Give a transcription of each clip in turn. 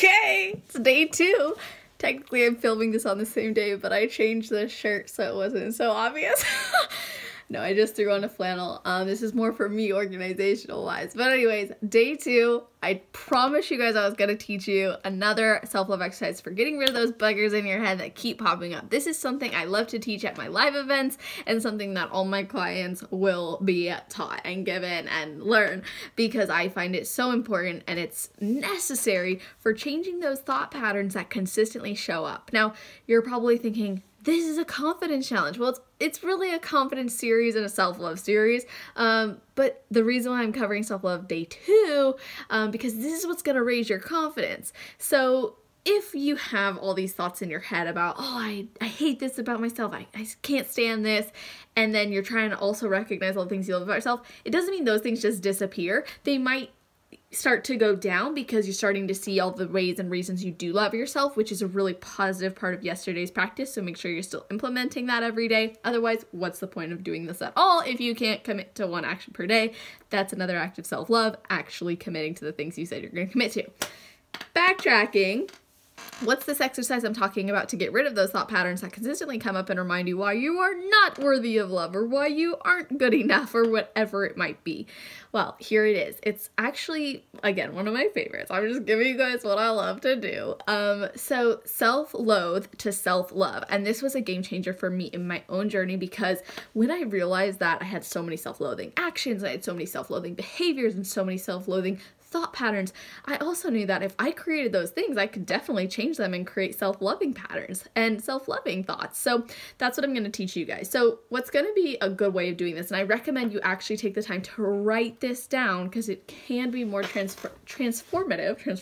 Okay, it's day 2. Technically, I'm filming this on the same day, but I changed the shirt so it wasn't so obvious. No, I just threw on a flannel. This is more for me organizational-wise. But anyways, day 2, I promise you guys I was going to teach you another self-love exercise for getting rid of those buggers in your head that keep popping up. This is something I love to teach at my live events and something that all my clients will be taught and given and learn because I find it so important and it's necessary for changing those thought patterns that consistently show up. Now, you're probably thinking, this is a confidence challenge. Well, it's really a confidence series and a self-love series. But the reason why I'm covering self-love day 2, because this is what's going to raise your confidence. So if you have all these thoughts in your head about, oh, I hate this about myself, I can't stand this, and then you're trying to also recognize all the things you love about yourself, it doesn't mean those things just disappear. They might start to go down because you're starting to see all the ways and reasons you do love yourself, which is a really positive part of yesterday's practice. So make sure you're still implementing that every day. Otherwise, what's the point of doing this at all if you can't commit to one action per day? That's another act of self-love, actually committing to the things you said you're going to commit to. Backtracking. What's this exercise I'm talking about to get rid of those thought patterns that consistently come up and remind you why you are not worthy of love or why you aren't good enough or whatever it might be? Well, here it is. It's actually, again, one of my favorites. I'm just giving you guys what I love to do. So self-loathe to self-love. And this was a game changer for me in my own journey because when I realized that I had so many self-loathing actions, I had so many self-loathing behaviors and so many self-loathing thought patterns, I also knew that if I created those things, I could definitely change them and create self-loving patterns and self-loving thoughts. So that's what I'm going to teach you guys. So what's going to be a good way of doing this, and I recommend you actually take the time to write this down because it can be more transforming.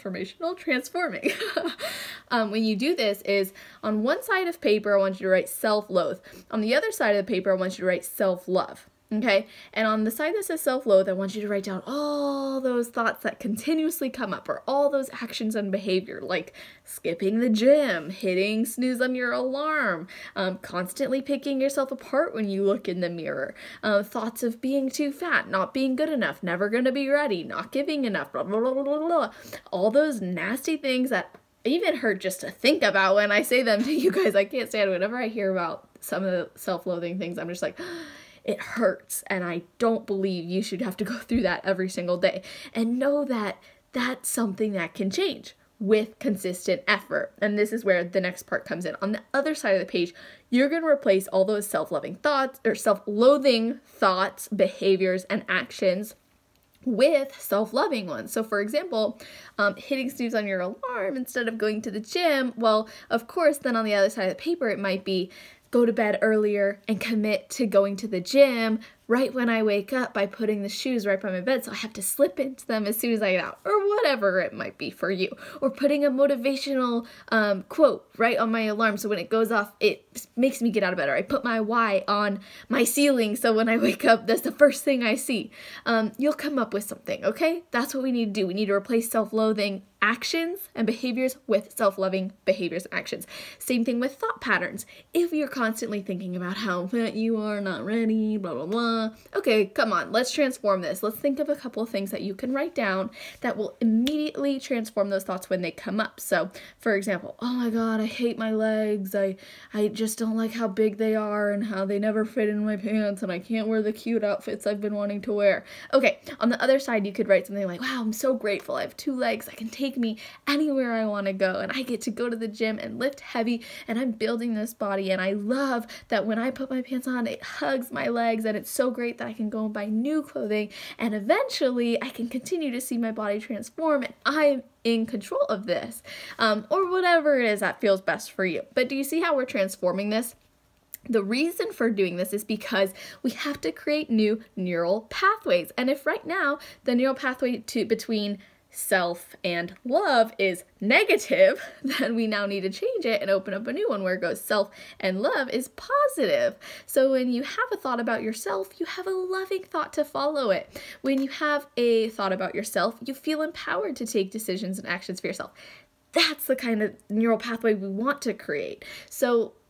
When you do this is on one side of paper, I want you to write self-loathe. On the other side of the paper, I want you to write self-love. Okay, and on the side that says self-loathe, I want you to write down all those thoughts that continuously come up or all those actions and behavior like skipping the gym, hitting snooze on your alarm, constantly picking yourself apart when you look in the mirror, thoughts of being too fat, not being good enough, never going to be ready, not giving enough, blah, blah, blah, blah, blah, blah. All those nasty things that even hurt just to think about when I say them to you guys. I can't stand it. Whenever I hear about some of the self-loathing things, I'm just like, it hurts, and I don't believe you should have to go through that every single day. And know that that's something that can change with consistent effort. And this is where the next part comes in. On the other side of the page, you're going to replace all those self-loving thoughts or self-loathing thoughts, behaviors, and actions with self-loving ones. So for example, hitting snooze on your alarm instead of going to the gym, well, of course, then on the other side of the paper, it might be go to bed earlier and commit to going to the gym right when I wake up by putting the shoes right by my bed so I have to slip into them as soon as I get out, or whatever it might be for you. Or putting a motivational quote right on my alarm so when it goes off, it makes me get out of bed. Or I put my why on my ceiling so when I wake up, that's the first thing I see. You'll come up with something, okay? That's what we need to do. We need to replace self-loathing actions and behaviors with self-loving behaviors and actions. Same thing with thought patterns. If you're constantly thinking about how fat you are, not ready, blah, blah, blah. Okay, come on, let's transform this. Let's think of a couple of things that you can write down that will immediately transform those thoughts when they come up. So, for example, oh my God, I hate my legs. I just don't like how big they are and how they never fit in my pants and I can't wear the cute outfits I've been wanting to wear. Okay, on the other side, you could write something like, wow, I'm so grateful. I have 2 legs. I can take me anywhere I want to go and I get to go to the gym and lift heavy and I'm building this body and I love that when I put my pants on, it hugs my legs and it's so great that I can go and buy new clothing and eventually I can continue to see my body transform and I'm in control of this, or whatever it is that feels best for you. But do you see how we're transforming this? The reason for doing this is because we have to create new neural pathways. And if right now the neural pathway between self and love is negative, then we now need to change it and open up a new one where it goes self and love is positive. So when you have a thought about yourself, you have a loving thought to follow it. When you have a thought about yourself, you feel empowered to take decisions and actions for yourself. That's the kind of neural pathway we want to create. So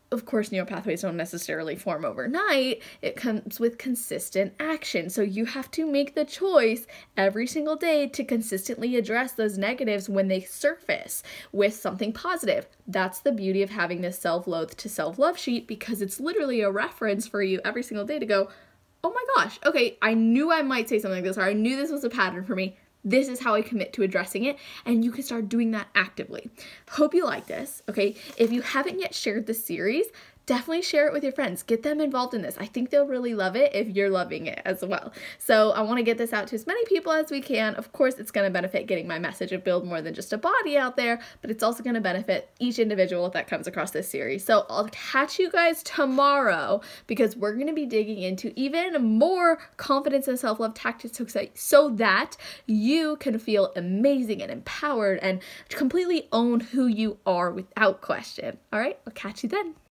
of course, neural pathways don't necessarily form overnight. It comes with consistent action. So you have to make the choice every single day to consistently address those negatives when they surface with something positive. That's the beauty of having this self-loathe to self-love sheet, because it's literally a reference for you every single day to go, oh my gosh, okay, I knew I might say something like this, or I knew this was a pattern for me. This is how I commit to addressing it, and you can start doing that actively. Hope you like this, okay? If you haven't yet shared the series, definitely share it with your friends. Get them involved in this. I think they'll really love it if you're loving it as well. So I want to get this out to as many people as we can. Of course, it's going to benefit getting my message of build more than just a body out there, but it's also going to benefit each individual that comes across this series. So I'll catch you guys tomorrow, because we're going to be digging into even more confidence and self-love tactics so that you can feel amazing and empowered and completely own who you are without question. All right, I'll catch you then.